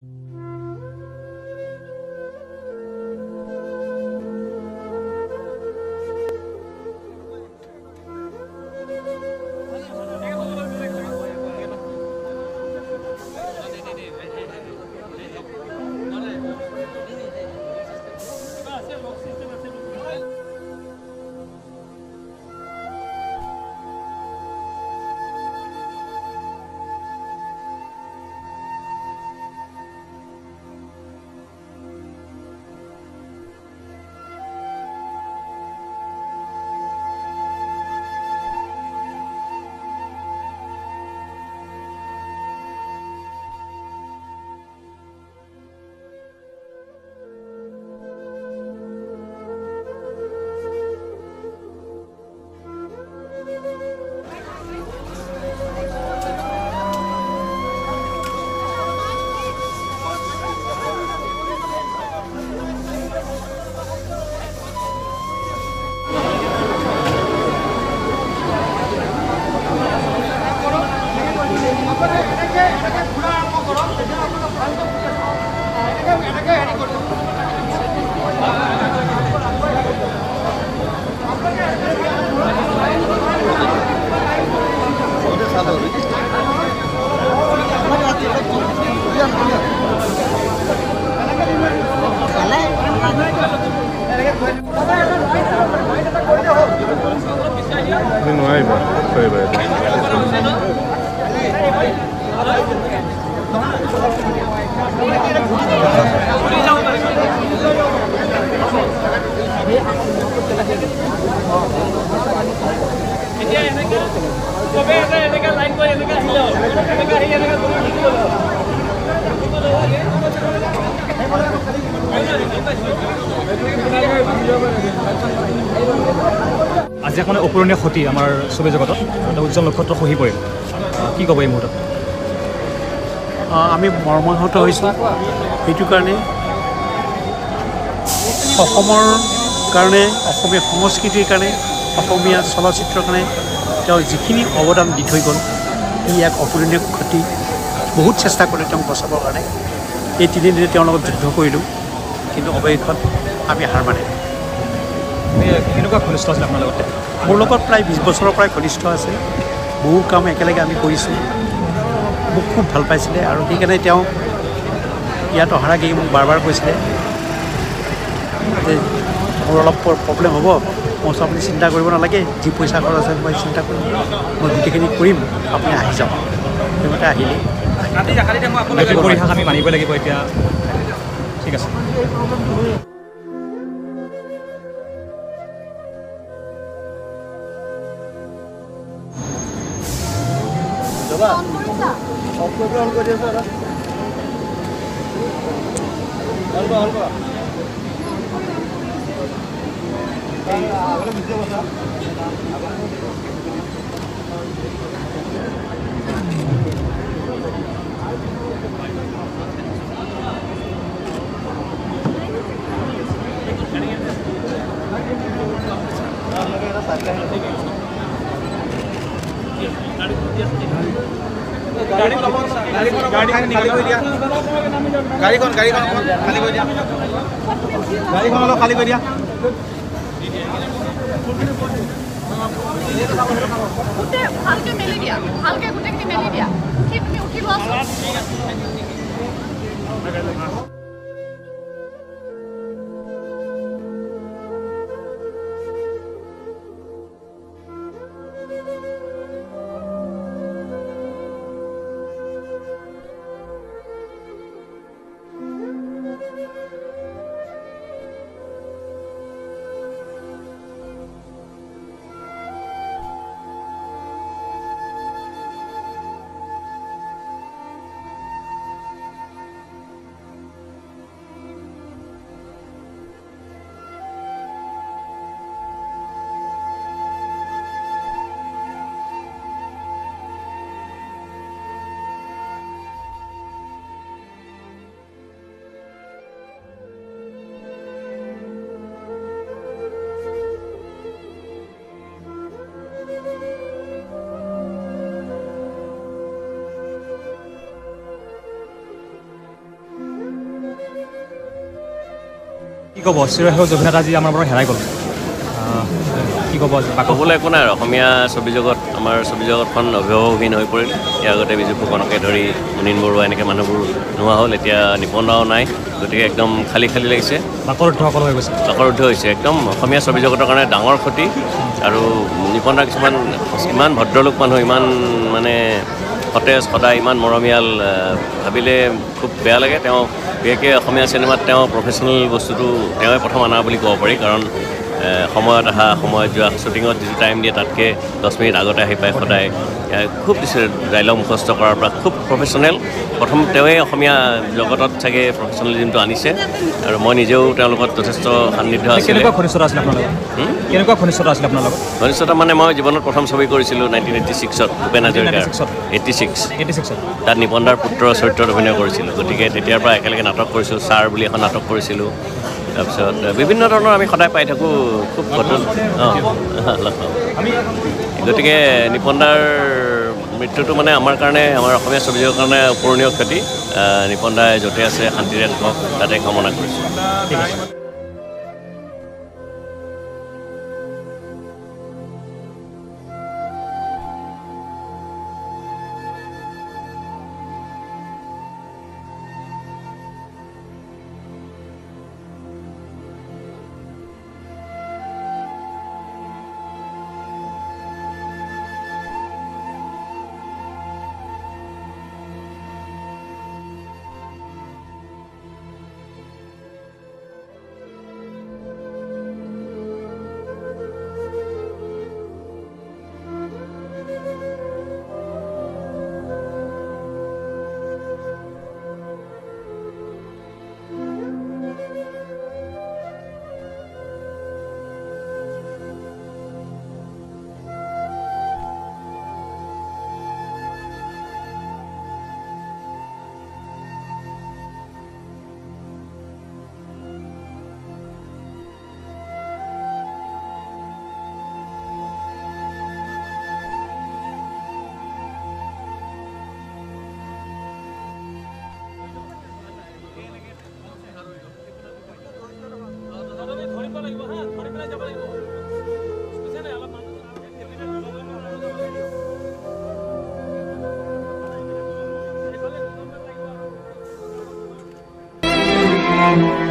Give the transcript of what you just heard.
আজি এখন অপূৰণীয় ক্ষতি আমাৰ ছবি জগতত এটা উজ্জ্বল নক্ষত্ৰ খহি পৰিল কি ক'ব এই মুহূৰ্তত আমি মৰ্মাহত হৈছোঁ এইটো কাৰণে অসমৰ কাৰণে অসমীয়া সংস্কৃতিৰ কাৰণে অসমীয়া চলচ্চিত্ৰৰ কাৰণে তেওঁ যিখিনি অৱদান দি থৈ গ'ল ই এক অপূৰণীয় ক্ষতি বহুত চেষ্টা কৰিলে তেওঁক বচাবৰ কাৰণে এই তিনিদিনে তেওঁৰ লগত যুদ্ধ কৰিলোঁ কিন্তু অৱশেষত আমি হাৰ মানিলোঁ কেনেকুৱা ঘনিষ্ঠ আছিল আপোনাৰ লগতে মোৰ লগত প্ৰায় 20 বছৰৰ পৰাই ঘনিষ্ঠ আছে বহু কাম একেলগে আমি কৰিছোঁ মোক খুব ভাল পাইছিলে আৰু সেইকাৰণে তেওঁ ইয়াত অহাৰ আগেয়ে মোক বাৰ বাৰ কৈছিলে যে মোৰ অলপ প্ৰব্লেম হ'ব মই আপুনি চিন্তা কৰিব নালাগে যি পইচা খৰচ আছে মই চিন্তা কৰিম মই গোটেইখিনি কৰিম আপুনি আহি যাওক সেইমতে আহিলে পৰীক্ষা আমি মানিব লাগিব এতিয়া ঠিক আছে খালি কৰি দিয়া ভালকে মেলি দিয়া ভালকে গোটেইখিনি মেলি দিয়া তুমি উঠি লোৱাচোন কি ক'ব চিৰসেউজ অভিনেতা আজি আমাৰ পৰা হেৰাই গ'ল কি ক'ব ক'বলৈ একো নাই আৰু অসমীয়া ছবি জগত আমাৰ ছবি জগতখন অভিভাৱকহীন হৈ পৰিল ইয়াৰ আগতে বিজু ফুকনকে ধৰি মুনীন বৰুৱা এনেকৈ মানুহবোৰ নোহোৱা হ'ল এতিয়া নিপন দাও নাই গতিকে একদম খালী খালী লাগিছে বাকৰুদ্ধসকল হৈ গৈছে বাকৰুদ্ধ হৈছে একদম অসমীয়া ছবি জগতৰ কাৰণে ডাঙৰ ক্ষতি আৰু নিপন দা কিছুমান ইমান ভদ্ৰলোক মানুহ ইমান মানে সতেজ সদায় ইমান মৰমীয়াল ভাবিলে খুব বেয়া লাগে তেওঁ বিশেষকৈ অসমীয়া চিনেমাত তেওঁ প্ৰফেচনেল বস্তুটো তেওঁৱে প্ৰথম অনা বুলি ক'ব পাৰি কাৰণ সময়ত অহা সময়ত যোৱা শ্বুটিঙত যিটো টাইম দিয়ে তাতকৈ 10 মিনিট আগতে আহি পায় সদায় খুব দিছে ডাইলগ মুখস্থ কৰাৰ পৰা খুব প্ৰফেচনেল প্ৰথম তেওঁৱে অসমীয়া জগতত চাগে প্ৰফেচনেলিজিমটো আনিছে আৰু মই নিজেও তেওঁৰ লগত যথেষ্ট সান্নিধ্য আছিলে কেনেকুৱা ঘনিষ্ঠতা আছিলে আপোনাৰ লগত কেনেকুৱা ঘনিষ্ঠতা আছিলে আপোনাৰ লগত ঘনিষ্ঠতা মানে মই জীৱনত প্ৰথম ছবি কৰিছিলোঁ 1986ত ভূপেন হাজৰিকাৰ 86 তাত নিপন দাৰ পুত্ৰৰ চৰিত্ৰত অভিনয় কৰিছিলোঁ গতিকে তেতিয়াৰ পৰা একেলগে নাটক কৰিছোঁ ছাৰ বুলি এখন নাটক কৰিছিলোঁ তাৰপিছত বিভিন্ন ধৰণৰ আমি সদায় পাই থাকোঁ খুব গঠন লগ পাওঁ গতিকে নিপন দাৰ মৃত্যুটো মানে আমাৰ কাৰণে আমাৰ অসমীয়া ছবি জগতৰ কাৰণে অপূৰণীয় ক্ষতি নিপন দাই য'তে আছে শান্তিৰে থাকক তাতে কামনা কৰিছোঁ ঠিক আছে Thank you.